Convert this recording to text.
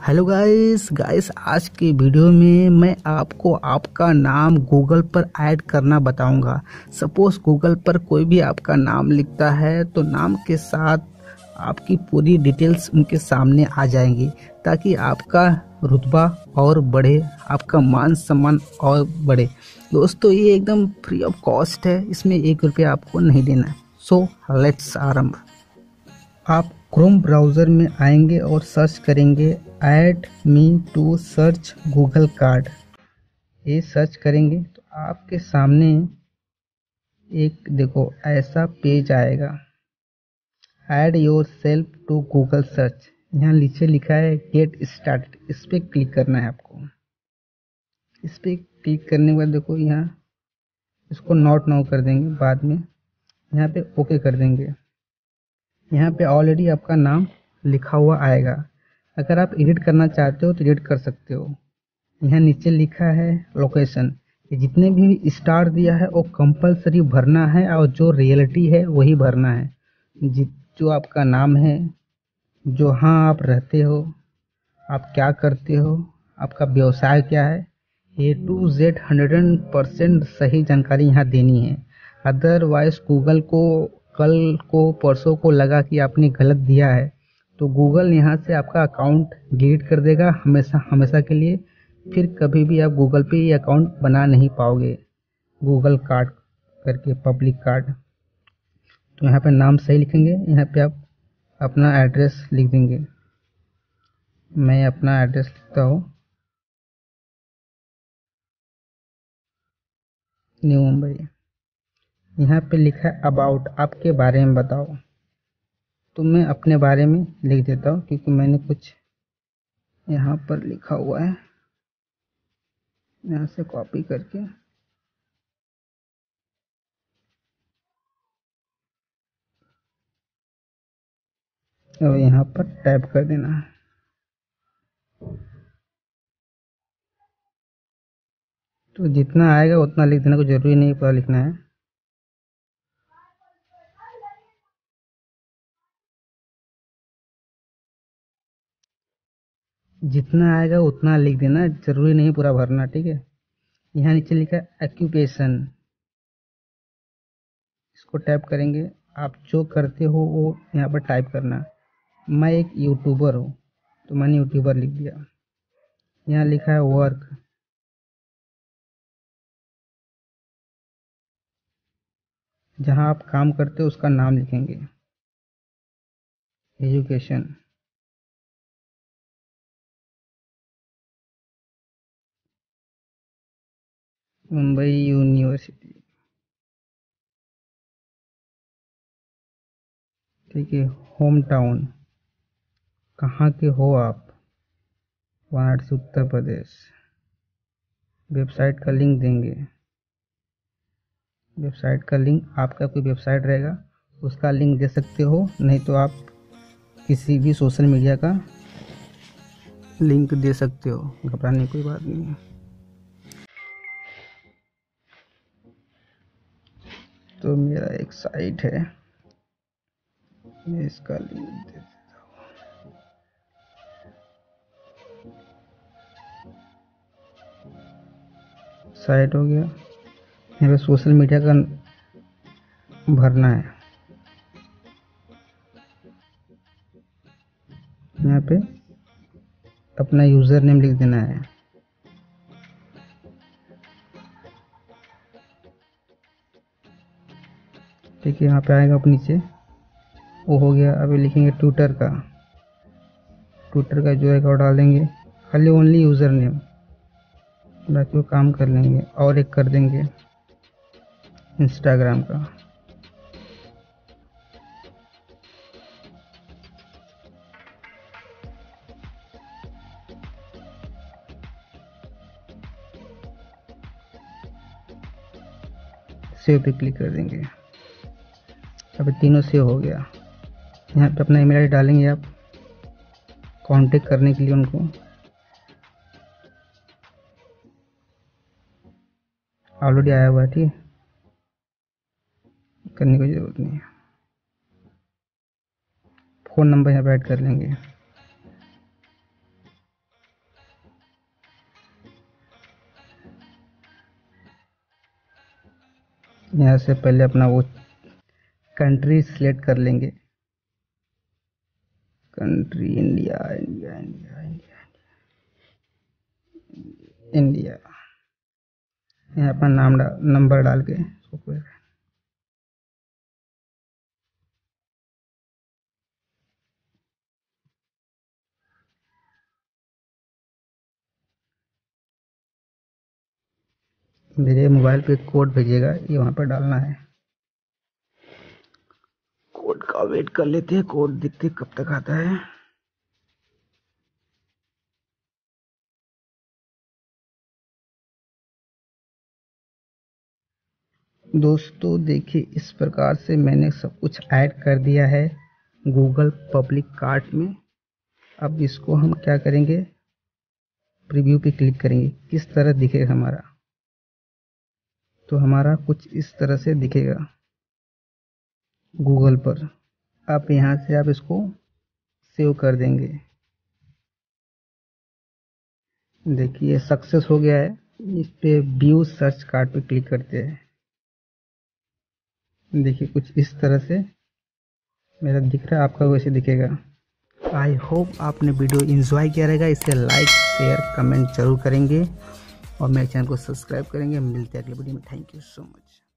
Hello guys guys आज की video में मैं आपको आपका नाम गूगल पर ऐड करना बताऊंगा। सपोज गूगल पर कोई भी आपका नाम लिखता है तो नाम के साथ आपकी पूरी डिटेल्स उनके सामने आ जाएंगी ताकि आपका रुतबा और बढ़े, आपका मान सम्मान और बढ़े। दोस्तों ये एकदम फ्री ऑफ कॉस्ट है, इसमें 1 रुपया आपको नहीं देना है। सो लेट्स आरंभ। आप क्रोम ब्राउज़र में आएंगे और सर्च करेंगे add me to search Google card. ये सर्च करेंगे तो आपके सामने एक देखो ऐसा पेज आएगा, add yourself to Google search. यहाँ नीचे लिखा है गेट स्टार्ट, इस पर क्लिक करना है आपको। इस पर क्लिक करने के बाद देखो यहाँ इसको नॉट नाउ कर देंगे, बाद में यहाँ पे ओके कर देंगे। यहाँ पे ऑलरेडी आपका नाम लिखा हुआ आएगा। अगर आप एडिट करना चाहते हो तो एडिट कर सकते हो। यहाँ नीचे लिखा है लोकेशन, ये जितने भी स्टार दिया है वो कंपलसरी भरना है और जो रियलिटी है वही भरना है। जो आपका नाम है, जो हाँ आप रहते हो, आप क्या करते हो, आपका व्यवसाय क्या है, ए टू जेड 100% सही जानकारी यहाँ देनी है। अदरवाइज गूगल को कल को परसों को लगा कि आपने गलत दिया है तो गूगल यहाँ से आपका अकाउंट डिलीट कर देगा हमेशा हमेशा के लिए। फिर कभी भी आप गूगल पे ये अकाउंट बना नहीं पाओगे। गूगल कार्ड करके पब्लिक कार्ड, तो यहाँ पे नाम सही लिखेंगे, यहाँ पे आप अपना एड्रेस लिख देंगे। मैं अपना एड्रेस लिखता हूँ, न्यू मुंबई। यहाँ पे लिखा है अबाउट, आपके बारे में बताओ, तो मैं अपने बारे में लिख देता हूँ क्योंकि मैंने कुछ यहाँ पर लिखा हुआ है, यहाँ से कॉपी करके और यहाँ पर टाइप कर देना है। तो जितना आएगा उतना लिख देना, कोई ज़रूरी नहीं पूरा लिखना है। जितना आएगा उतना लिख देना, ज़रूरी नहीं पूरा भरना, ठीक है। यहाँ नीचे लिखा है एक्यूपेशन, इसको टाइप करेंगे। आप जो करते हो वो यहाँ पर टाइप करना। मैं एक यूट्यूबर हूँ तो मैंने यूट्यूबर लिख दिया। यहाँ लिखा है वर्क, जहाँ आप काम करते हो उसका नाम लिखेंगे। एजुकेशन, मुंबई यूनिवर्सिटी, ठीक है। होम टाउन, कहाँ के हो आप, वाराणसी उत्तर प्रदेश। वेबसाइट का लिंक देंगे, वेबसाइट का लिंक आपका कोई वेबसाइट रहेगा उसका लिंक दे सकते हो, नहीं तो आप किसी भी सोशल मीडिया का लिंक दे सकते हो, घबराने की कोई बात नहीं है। तो मेरा एक साइट है, मैं इसका लिंक दे देता हूँ। साइट हो गया। यहाँ पे सोशल मीडिया का भरना है, यहाँ पे अपना यूज़र नेम लिख देना है। ठीक है, यहाँ पे आएगा आप नीचे, वो हो गया। अभी लिखेंगे ट्विटर का, ट्विटर का जो है वो डाल देंगे, खाली ओनली यूज़र नेम, बाकी वो काम कर लेंगे। और एक कर देंगे इंस्टाग्राम का, सेव पे क्लिक कर देंगे। अभी तीनों सेव हो गया। यहाँ पे अपना ईमेल आईडी डालेंगे आप कांटेक्ट करने के लिए उनको। ऑलरेडी आया हुआ है, ठीक है, करने की ज़रूरत नहीं है। फ़ोन नंबर यहाँ पे ऐड कर लेंगे। यहाँ से पहले अपना वो कंट्री सिलेक्ट कर लेंगे। Country India India India India India. यहाँ पर नंबर डाल के मेरे मोबाइल पे कोड भेजिएगा, ये वहाँ पर डालना है। कोड का वेट कर लेते हैं, कोड देखते कब तक आता है। दोस्तों देखिए, इस प्रकार से मैंने सब कुछ ऐड कर दिया है गूगल पब्लिक कार्ट में। अब इसको हम क्या करेंगे, प्रीव्यू पे क्लिक करेंगे। किस तरह दिखेगा हमारा, तो हमारा कुछ इस तरह से दिखेगा गूगल पर। आप यहाँ से आप इसको सेव कर देंगे। देखिए सक्सेस हो गया है। इस पे व्यू सर्च कार्ड पे क्लिक करते हैं। देखिए कुछ इस तरह से मेरा दिख रहा है, आपका वैसे दिखेगा। आई होप आपने वीडियो एंजॉय किया रहेगा। इसे लाइक शेयर कमेंट जरूर करेंगे और मेरे चैनल को सब्सक्राइब करेंगे। मिलते हैं अगले वीडियो में। Thank you so much.